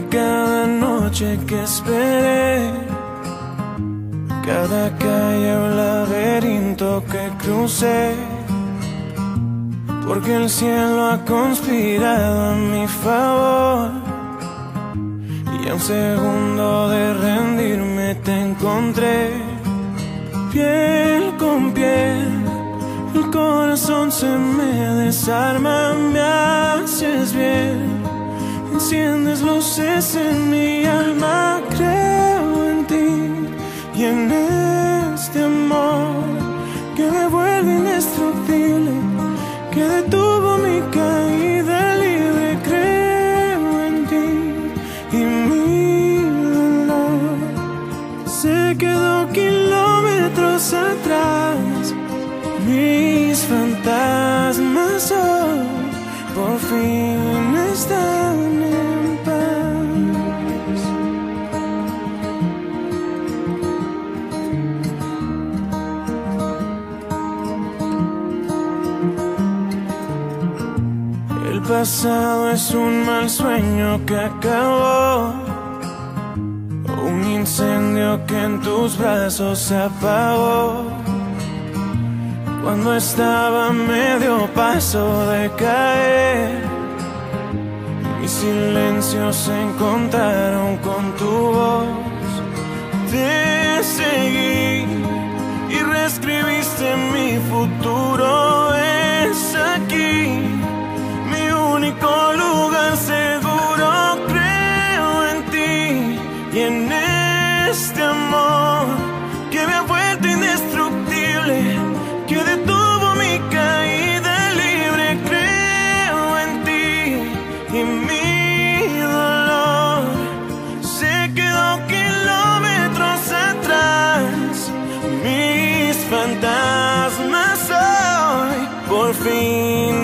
cada noche que esperé, cada calle o laberinto que crucé, porque el cielo ha conspirado a mi favor. Y a un segundo de rendirme te encontré, piel con piel. El corazón se me desarma, me haces bien. Enciendes luces en mi alma, creo en ti y en este amor que me vuelve indestructible, que detuvo mi caída libre. Creo en ti y mi dolor se quedó kilómetros atrás. Mis fantasmas hoy por fin están en paz. El pasado es un mal sueño que acabó, un incendio que en tus brazos se apagó. Cuando estaba a medio paso de caer, mis silencios se encontraron con tu voz. Te seguí y reescribiste mi futuro. Es aquí mi único lugar seguro. Creo en ti y en este amor que me ha vuelto indestructible, que detuvo mi caída libre. Creo en ti y mi dolor se quedó kilómetros atrás. Mis fantasmas hoy por fin